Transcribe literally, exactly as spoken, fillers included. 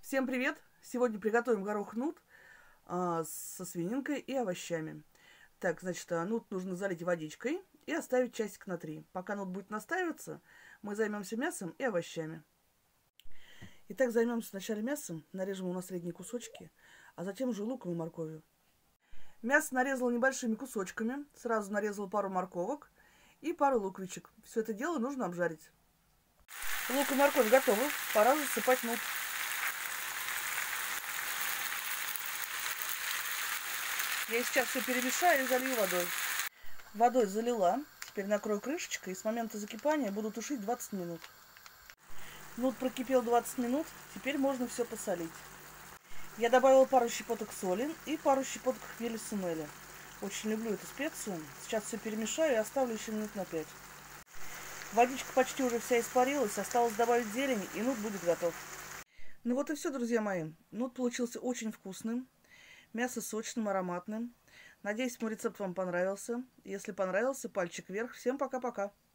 Всем привет! Сегодня приготовим горох нут а, со свининкой и овощами. Так, значит, а, нут нужно залить водичкой и оставить часик на три. Пока нут будет настаиваться, мы займемся мясом и овощами. Итак, займемся сначала мясом, нарежем его на средние кусочки, а затем уже луком и морковью. Мясо нарезала небольшими кусочками, сразу нарезала пару морковок и пару луковичек. Все это дело нужно обжарить. Лук и морковь готовы, пора засыпать нут. Я сейчас все перемешаю и залью водой. Водой залила. Теперь накрою крышечкой и с момента закипания буду тушить двадцать минут. Нут прокипел двадцать минут. Теперь можно все посолить. Я добавила пару щепоток соли и пару щепоток хмеля сунели. Очень люблю эту специю. Сейчас все перемешаю и оставлю еще минут на пять. Водичка почти уже вся испарилась. Осталось добавить зелень, и нут будет готов. Ну вот и все, друзья мои. Нут получился очень вкусным. Мясо сочным, ароматным. Надеюсь, мой рецепт вам понравился. Если понравился, пальчик вверх. Всем пока-пока.